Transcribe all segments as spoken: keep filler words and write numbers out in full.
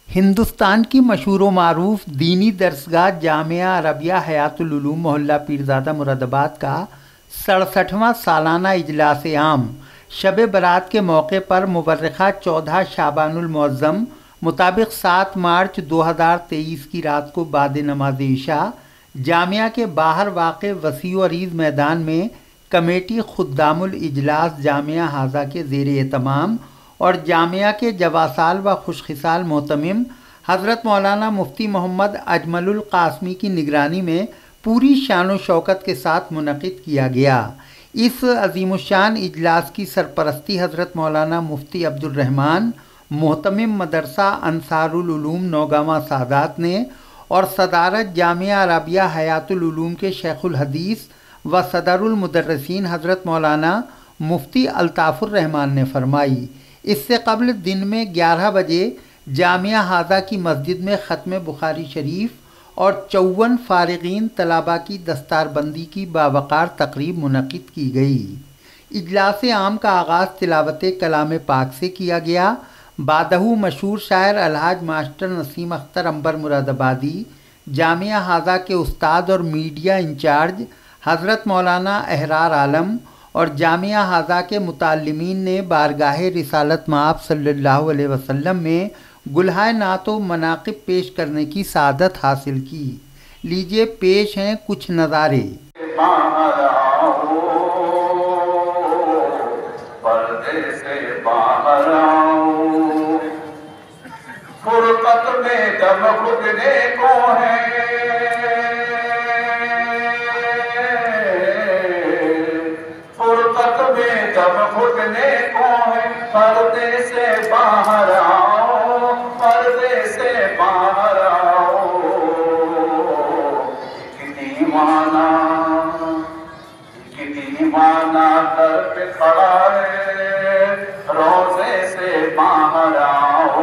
ہندوستان کی مشہور و معروف دینی درسگاہ جامعہ عربیہ حیات العلوم محلہ پیرزادہ مراد آباد کا سڑسٹھواں سالانہ اجلاس عام شب برات کے موقع پر مورخہ چودہ شعبان المعظم مطابق سات مارچ دو ہزار تیئیس کی رات کو بعد نماز عشاء جامعہ کے باہر واقع وسیع و عریض میدان میں کمیٹی خدام الاجلاس جامعہ حاضہ کے زیر اہتمام اور جامعہ کے جواسال و خوشخصال محتمم حضرت مولانا مفتی محمد اجمل القاسمی کی نگرانی میں پوری شان و شوکت کے ساتھ منعقد کیا گیا۔ اس عظیم الشان اجلاس کی سرپرستی حضرت مولانا مفتی عبد الرحمن محتمم مدرسہ انصار العلوم نوگاواں سادات نے اور صدارت جامعہ عربیہ حیات العلوم کے شیخ الحدیث و صدر المدرسین حضرت مولانا مفتی الطاف الرحمن نے فرمائی۔ اس سے قبل دن میں گیارہ بجے جامعہ حاضہ کی مسجد میں ختم بخاری شریف اور چون فارغین طلباء کی دستار بندی کی باوقار تقریب منعقد کی گئی۔ اجلاس عام کا آغاز تلاوت کلام پاک سے کیا گیا۔ بعدہ مشہور شاعر الحاج ماسٹر نسیم اختر عنبر مراد آبادی، جامعہ حاضہ کے استاد اور میڈیا انچارج حضرت مولانا احرار عالم اور جامعہ حاضہ کے متعلمین نے بارگاہ رسالت مآب صلی اللہ علیہ وسلم میں گلہائے نعت و مناقب پیش کرنے کی سعادت حاصل کی۔ لیجئے پیش ہیں کچھ نظارے۔ فرقت میں دم خودنے کو ہے، فرقت میں دم خودنے کو ہے، پردے سے باہر آؤ، پردے سے باہر آؤ، کہ دیوانہ کہ دیوانہ در پہ کھڑا ہے، روزے سے باہر آؤ،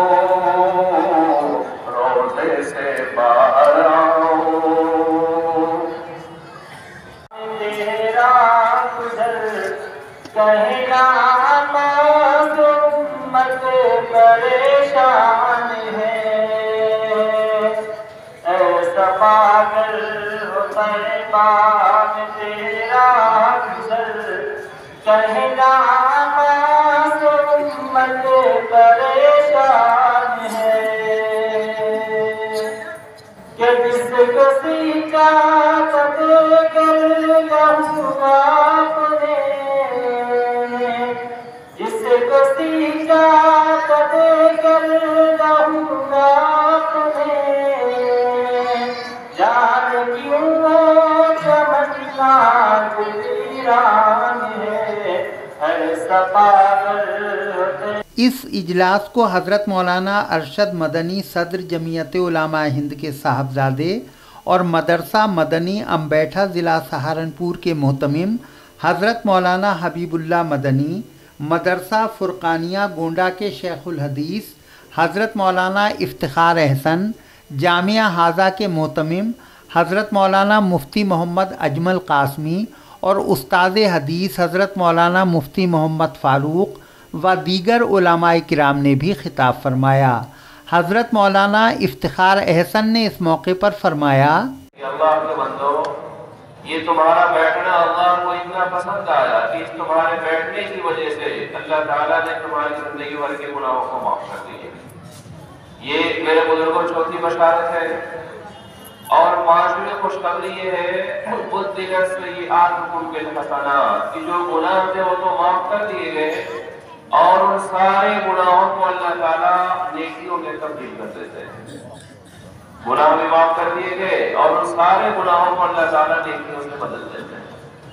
روزے سے باہر آؤ۔ تیرا گزر کہنا معصوم مت پریشان ہے، ایسا پاگل ہو طیبہ میں تیرا گزر کہنا معصوم مت پریشان ہے، کہ جس کو سیکھا قدر کر لہو آپ نے، جس کو سیکھا قدر کر لہو آپ نے، جان کیوں وہ چمکنا ویران ہے، ایسا پاگل ہوتے۔ اس اجلاس کو حضرت مولانا ارشد مدنی صدر جمعیت علماء ہند کے صاحبزادے اور مدرسہ مدنی امبیٹھا ضلع سہارنپور کے محتمم حضرت مولانا حبیب اللہ مدنی، مدرسہ فرقانیہ گونڈہ کے شیخ الحدیث حضرت مولانا افتخار احسن، جامعہ حاضہ کے محتمم حضرت مولانا مفتی محمد اجمل قاسمی اور استاد حدیث حضرت مولانا مفتی محمد فاروق و دیگر علماء کرام نے بھی خطاب فرمایا۔ حضرت مولانا افتخار احسن نے اس موقع پر فرمایا، اللہ کے بندو، یہ تمہارا بیٹھنا اللہ کو اتنا پسند آیا کہ اس تمہارے بیٹھنے کی وجہ سے اللہ تعالیٰ نے تمہاری زندگی بھر کے گناہوں کو معاف کر دیا۔ یہ میرے بزرگوں چوتھی بشارت ہے، اور پانچویں خوشخبری یہ ہے بدلت سیئاتکم بالحسنات، کہ جو گناہ تھے وہ تو معاف کر دیے گئے اور ان سارے گناہوں کو اللہ تعالیٰ نیکیوں میں تبدیل کر دیتے ہیں۔ گناہ بھی معاف کر دیے گئے اور ان سارے گناہوں کو اللہ تعالیٰ نیکیوں سے بدل دیتے ہیں۔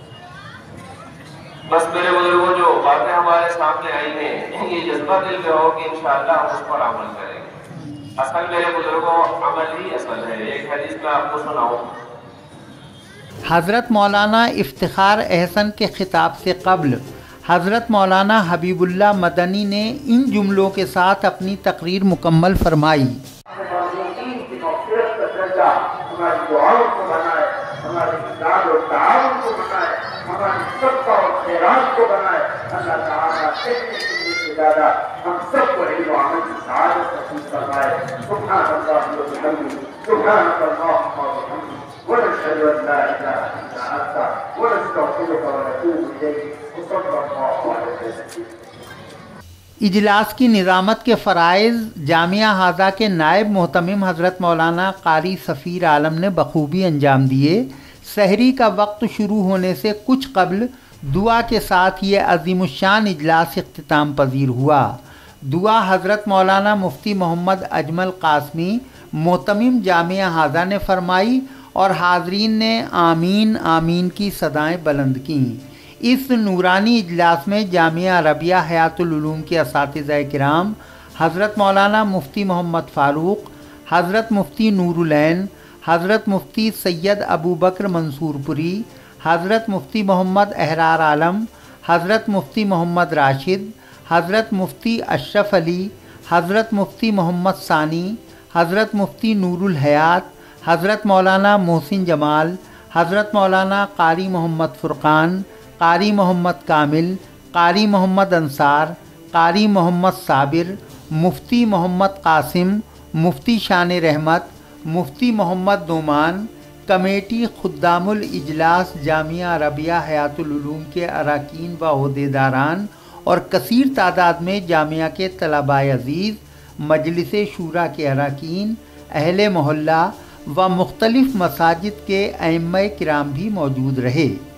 بس میرے بزرگوں جو باتیں ہمارے سامنے آئی ہیں، یہ جذبہ دل میں ہو کہ انشاءاللہ ہم اس پر عمل کریں گے۔ اصل میرے بزرگوں عمل ہی اصل ہے۔ ایک حدیث میں آپ کو سناؤں۔ حضرت مولانا افتخار احسن کے خطاب سے قبل حضرت مولانا حبیب اللہ مدنی نے ان جملوں کے ساتھ اپنی تقریر مکمل فرمائی۔ ہماری دعاؤں کو بنائے، ہماری امداد اور تعاون کو بنائے، ہماری سب کا خیرات کو بنائے۔ اللہ تعالیٰ اتنے سے زیادہ ہم سب کو علم و عمل کی سعادت نصیب فرمائے۔ سبحان اللہ و بحمدہ، سبحان اللہ و بحمدہ، ونشهد ان لا اله الا انت ونستغفرك ونتوب اليك وصلى الله على سيدنا۔ اجلاس کی نظامت کے فرائض جامعہ ہاذا کے نائب محتمم حضرت مولانا قاری سفیر عالم نے بخوبی انجام دیے۔ سحری کا وقت شروع ہونے سے کچھ قبل دعا کے ساتھ یہ عظیم الشان اجلاس اختتام پذیر ہوا۔ دعا حضرت مولانا مفتی محمد اجمل قاسمی محتمم جامعہ ہاذا نے فرمائی اور حاضرین نے آمین آمین کی صدائیں بلند کیں۔ اس نورانی اجلاس میں جامعہ عربیہ حیات العلوم کے اساتذہ کرام حضرت مولانا مفتی محمد فاروق، حضرت مفتی نور العین، حضرت مفتی سید ابو بکر منصور پوری، حضرت مفتی محمد احرار عالم، حضرت مفتی محمد راشد، حضرت مفتی اشرف علی، حضرت مفتی محمد ثانی، حضرت مفتی نور الحیات، حضرت مولانا محسن جمال، حضرت مولانا قاری محمد فرقان، قاری محمد کامل، قاری محمد انصار، قاری محمد صابر، مفتی محمد قاسم، مفتی شان رحمت، مفتی محمد نعمان، کمیٹی خدام الاجلاس جامعہ عربیہ حیات العلوم کے اراکین و عہدیداران اور کثیر تعداد میں جامعہ کے طلباء عزیز، مجلس شورا کے اراکین، اہل محلہ و مختلف مساجد کے ائمہ کرام بھی موجود رہے۔